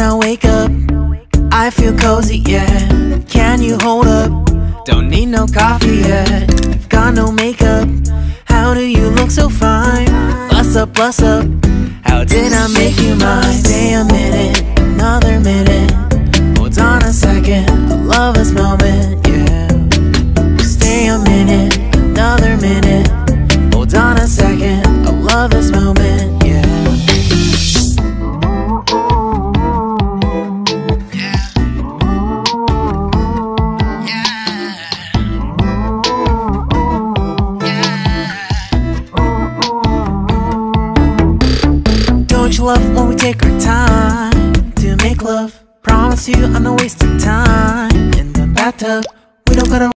I wake up, I feel cozy, yeah. Can you hold up? Don't need no coffee yet. You've got no makeup. How do you look so fine? Bust up, how did I make you mine? Stay a minute, another minute. Hold on a second, I love this moment, yeah. Stay a minute, another minute. Hold on a second, I love this moment, yeah. Don't you love when we take our time to make love? Promise you I'm not wasting time in the bathtub. We don't gotta